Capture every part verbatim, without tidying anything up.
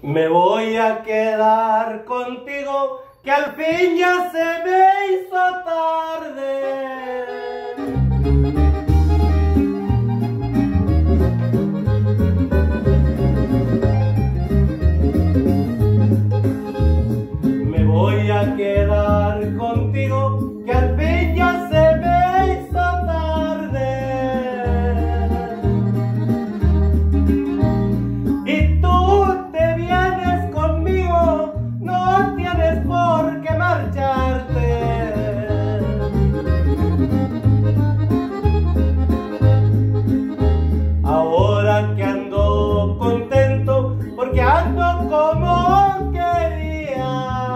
Me voy a quedar contigo, que al fin ya se me hizo tarde. Me voy a quedar contigo, que al fin ya se me hizo tarde. Y tú te vienes conmigo, no tienes por qué marcharte. Ahora que ando contento, porque ando como quería.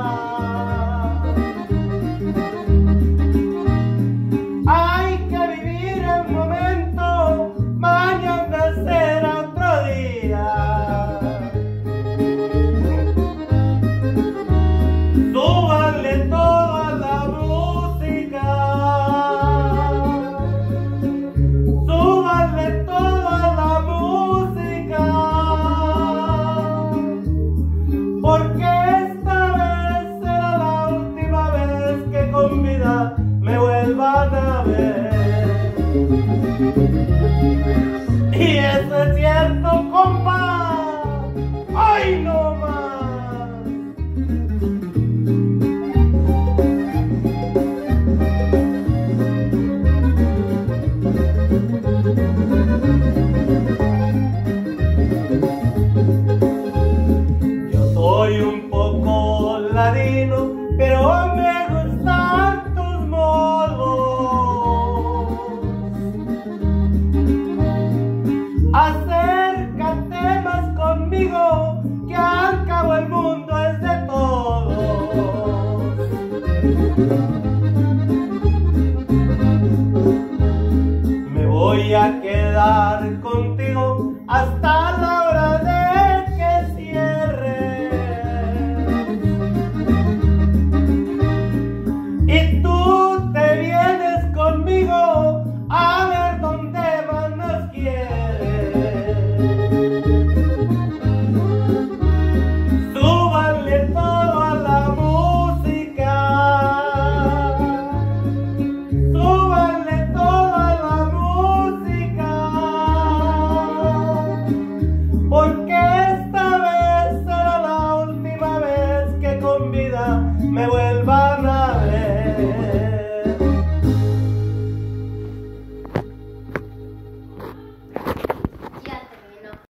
Hay que vivir el momento, mañana será otro día. Súbanle toda la música, súbanle toda la música, porque esta vez será la última vez que con vida me vuelvan a ver. Y eso es cierto, compa. ¡Ay, no más! Yo soy un poco ladino, pero me gustan tus modos. Acércate más conmigo, que al cabo el mundo es de todos. Me voy a quedar